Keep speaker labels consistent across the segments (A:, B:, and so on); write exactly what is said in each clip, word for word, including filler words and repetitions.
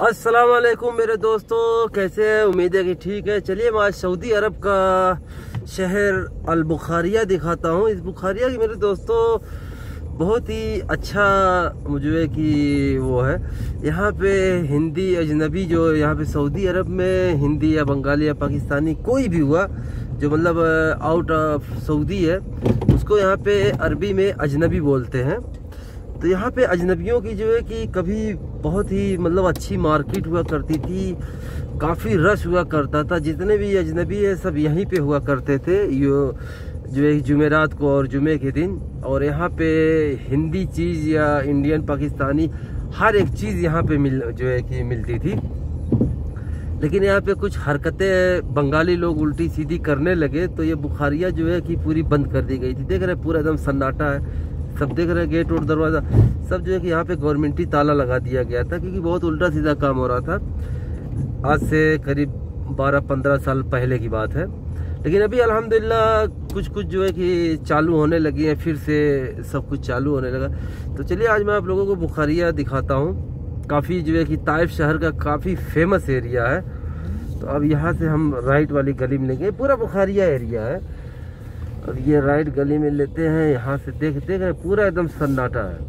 A: अस्सलाम वालेकुम मेरे दोस्तों, कैसे हैं? उम्मीद है कि ठीक है। चलिए मैं आज सऊदी अरब का शहर अल बुखारिया दिखाता हूँ। इस बुखारिया की मेरे दोस्तों बहुत ही अच्छा मुझे कि वो है, यहाँ पे हिंदी अजनबी जो यहाँ पे सऊदी अरब में हिंदी या बंगाली या पाकिस्तानी कोई भी हुआ जो मतलब आउट ऑफ सऊदी है, उसको यहाँ पे अरबी में अजनबी बोलते हैं। तो यहाँ पे अजनबियों की जो है कि कभी बहुत ही मतलब अच्छी मार्केट हुआ करती थी, काफ़ी रश हुआ करता था। जितने भी अजनबी है सब यहीं पे हुआ करते थे, यो जो है जुमेरात को और जुमे के दिन। और यहाँ पे हिंदी चीज़ या इंडियन पाकिस्तानी हर एक चीज़ यहाँ पे मिल जो है कि मिलती थी। लेकिन यहाँ पे कुछ हरकतें बंगाली लोग उल्टी सीधी करने लगे, तो ये बुखारिया जो है कि पूरी बंद कर दी गई थी। देख रहे पूरा एकदम सन्नाटा है, सब देख रहे हैं, गेट और दरवाज़ा सब जो है कि यहाँ पे गवर्नमेंटी ताला लगा दिया गया था, क्योंकि बहुत उल्टा सीधा काम हो रहा था। आज से करीब बारह पंद्रह साल पहले की बात है। लेकिन अभी अल्हम्दुलिल्लाह कुछ कुछ जो है कि चालू होने लगी है, फिर से सब कुछ चालू होने लगा। तो चलिए आज मैं आप लोगों को बुखारिया दिखाता हूँ। काफ़ी जो है कि ताइफ शहर का काफ़ी फेमस एरिया है। तो अब यहाँ से हम राइट वाली गली में लेंगे, पूरा बुखारिया एरिया है। अब ये राइट गली में लेते हैं, यहाँ से देख देख रहे पूरा एकदम सन्नाटा है।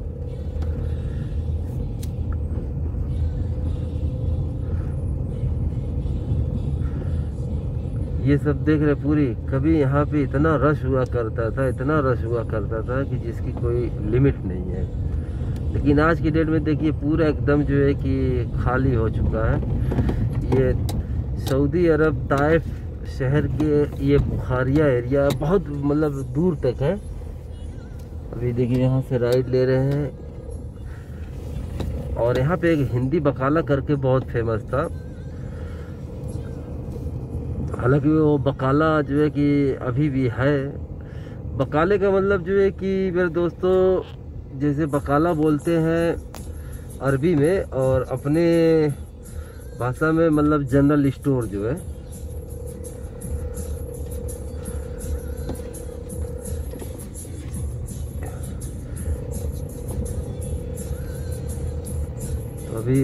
A: ये सब देख रहे पूरी, कभी यहाँ पे इतना रश हुआ करता था, इतना रश हुआ करता था कि जिसकी कोई लिमिट नहीं है। लेकिन आज की डेट में देखिए पूरा एकदम जो है कि खाली हो चुका है। ये सऊदी अरब ताइफ शहर के ये बुखारिया एरिया बहुत मतलब दूर तक है। अभी देखिए यहाँ से राइट ले रहे हैं, और यहाँ पे एक हिंदी बकाला करके बहुत फेमस था। हालांकि वो बकाला जो है कि अभी भी है। बकाले का मतलब जो है कि मेरे दोस्तों जैसे बकाला बोलते हैं अरबी में, और अपने भाषा में मतलब जनरल स्टोर जो है। अभी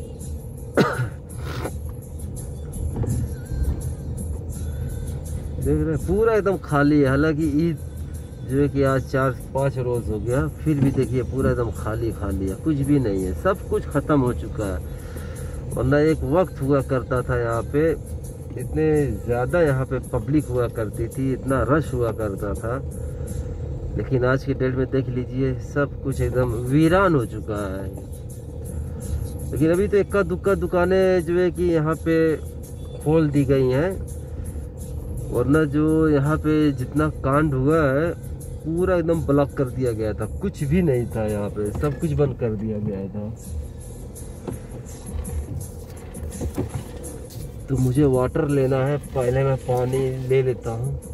A: देख रहे पूरा एकदम खाली है। हालांकि ईद जो है कि आज चार पाँच रोज हो गया, फिर भी देखिए पूरा एकदम खाली खाली है, कुछ भी नहीं है, सब कुछ खत्म हो चुका है। वरना एक वक्त हुआ करता था यहाँ पे, इतने ज़्यादा यहाँ पे पब्लिक हुआ करती थी, इतना रश हुआ करता था। लेकिन आज की डेट में देख लीजिए सब कुछ एकदम वीरान हो चुका है। लेकिन अभी तो इक्का दुक्का दुकानें जो है कि यहाँ पे खोल दी गई हैं, वरना जो यहाँ पे जितना कांड हुआ है पूरा एकदम ब्लॉक कर दिया गया था, कुछ भी नहीं था यहाँ पे, सब कुछ बंद कर दिया गया था। तो मुझे वाटर लेना है, पहले मैं पानी ले लेता हूँ।